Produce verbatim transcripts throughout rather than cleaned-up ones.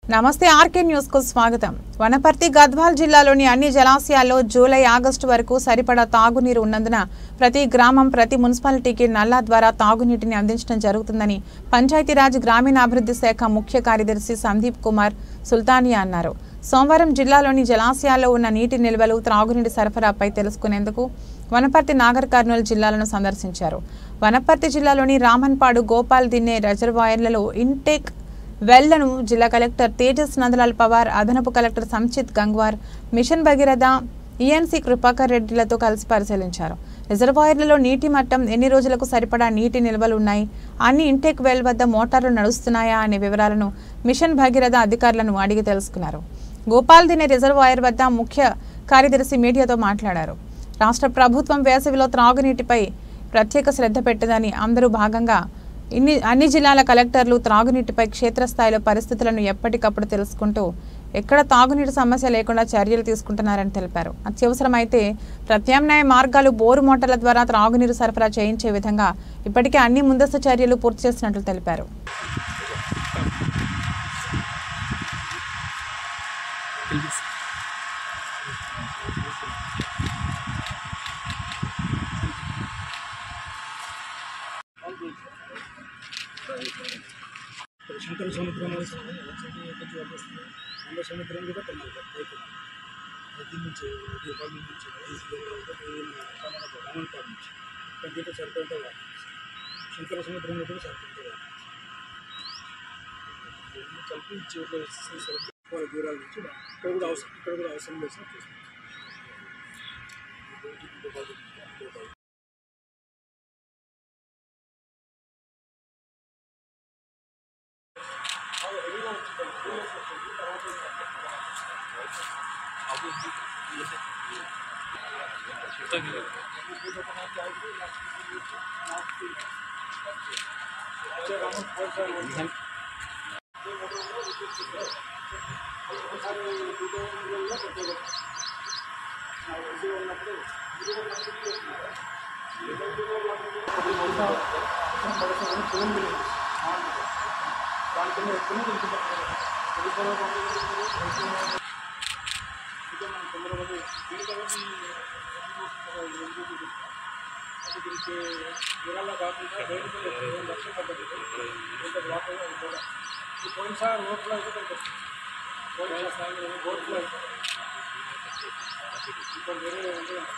నమస్తే RK news కు స్వాగతం। వనపర్తి గద్వాల్ జిల్లాలోని అన్ని జలాశయాల్లో జూలై ఆగస్టు వరకు సరిపడా తాగునీరు ఉన్నందున ప్రతి గ్రామం ప్రతి మున్సిపాలిటీకి నల్లా ద్వారా తాగునీటిని అందించడం జరుగుతుందని పంచాయతీరాజ్ గ్రామీణాభివృద్ధి శాఖ ముఖ్య కార్యదర్శి సందీప్ కుమార్ సుల్తానియా అన్నారు। సోమవారం జిల్లాలోని జలాశయాల్లో ఉన్న నీటి నిల్వలు త్రాగునీటి సరఫరాపై తెలుసుకునేందుకు వనపర్తి నాగర్ కర్నూలు జిల్లాలను సందర్శించారు। వనపర్తి జిల్లాలోని రామన్పాడు గోపాల్ దిన్నే రిజర్వాయర్లలో ఇంటేక్ వెల్లను జిల్లా కలెక్టర్ తేజస్ నందలాల్ పవార్, అదనపు collector Sanchit Gangwar, mission Bhagiratha ENC Kripakar రెడ్డిలతో కలిసి పరిశీలించారు। రిజర్వాయర్లలో నీటి మట్టం, ఎన్ని రోజులకు సరిపడా నీటి నిల్వలు ఉన్నాయి, అన్ని ఇంటేక్ వెల్ వద్ద మోటార్లు నడుస్తున్నాయా అనే వివరాలను మిషన్ భగీరథ అధికారులను అడిగి తెలుసుకున్నారు। గోపాల్ దినే రిజర్వాయర్ వద్ద ముఖ్య కార్యదర్శి మీడియాతో మాట్లాడారు। రాష్ట్ర ప్రభుత్వం వేసవిలో త్రాగునీటిపై ప్రత్యేక శ్రద్ధ పెట్టదని, అందరూ భాగంగా ఇన్ని అన్ని జిల్లాల కలెక్టర్లు త్రాగునీటిపై క్షేత్రస్థాయిలో పరిస్థితులను ఎప్పటికప్పుడు తెలుసుకుంటూ ఎక్కడ తాగునీటి సమస్య లేకుండా చర్యలు తీసుకుంటున్నారని తెలిపారు। అత్యవసరమైతే ప్రత్యామ్నాయ మార్గాలు బోరు మోటార్ల ద్వారా త్రాగునీరు సరఫరా చేయించే విధంగా ఇప్పటికే అన్ని ముందస్తు చర్యలు పూర్తి చేసినట్లు తెలిపారు। శంకర సముద్రం వంద సముద్రం కూడా కొన్నాను దీని నుంచి దీపావళి నుంచి రామన్పాడు నుంచి పెద్ద సరిపోతే వాడు శంకర సముద్రం కూడా సరిపోతే వాడు కలిపి చేతిలో వాళ్ళ దూరాల నుంచి ఇక్కడ కూడా అవసరం ఇక్కడ కూడా అవసరం లేదు సార్ చూస్తాం। పోయినసారి ఓట్లు అయితే ఓట్లు అయితే ఇప్పుడు వేరే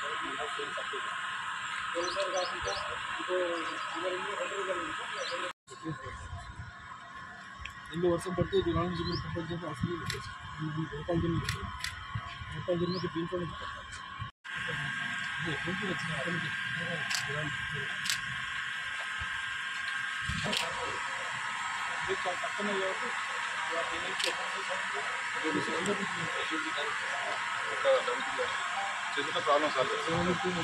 పోయినసారి కాకుండా ఇంకో రెండు వర్షం పడితే జిల్లా నుంచి మీరు ప్రపంచం అసలు గోపాల్ జిల్లా గోపాల్ జిల్లాకి దీంట్లో వచ్చిన అతనికి చాలా తక్కువ కాబట్టి ప్రాబ్లం సాల్వ్